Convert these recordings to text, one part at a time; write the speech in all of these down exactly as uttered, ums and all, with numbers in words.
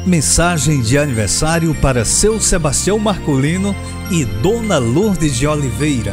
Mensagem de aniversário para seu Sebastião Marculino e Dona Lourdes de Oliveira.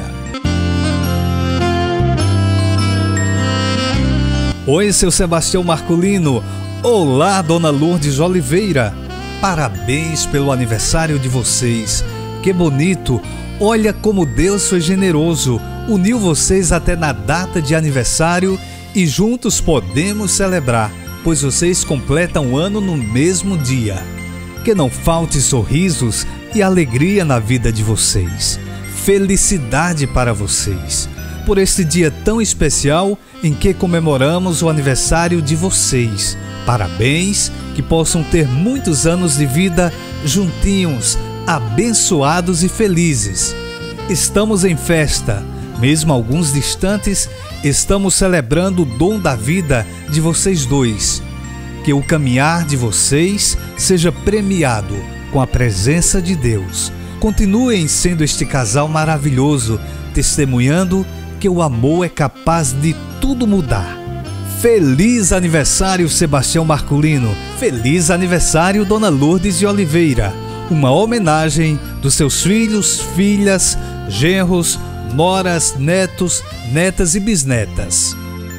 Oi, seu Sebastião Marculino. Olá, Dona Lourdes de Oliveira. Parabéns pelo aniversário de vocês. Que bonito. Olha como Deus foi generoso. Uniu vocês até na data de aniversário e juntos podemos celebrar, pois vocês completam o ano no mesmo dia. Que não falte sorrisos e alegria na vida de vocês. Felicidade para vocês, por este dia tão especial em que comemoramos o aniversário de vocês. Parabéns, que possam ter muitos anos de vida juntinhos, abençoados e felizes. Estamos em festa, mesmo alguns distantes, estamos celebrando o dom da vida de vocês dois. Que o caminhar de vocês seja premiado com a presença de Deus. Continuem sendo este casal maravilhoso, testemunhando que o amor é capaz de tudo mudar. Feliz aniversário, Sebastião Marculino. Feliz aniversário, Dona Lourdes de Oliveira. Uma homenagem dos seus filhos, filhas, genros, noras, netos, netas e bisnetas.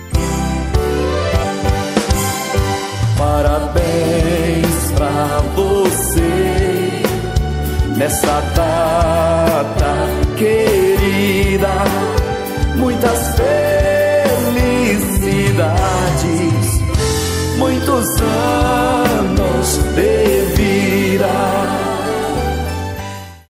Parabéns pra você nessa data querida, muitas felicidades, muitos anos de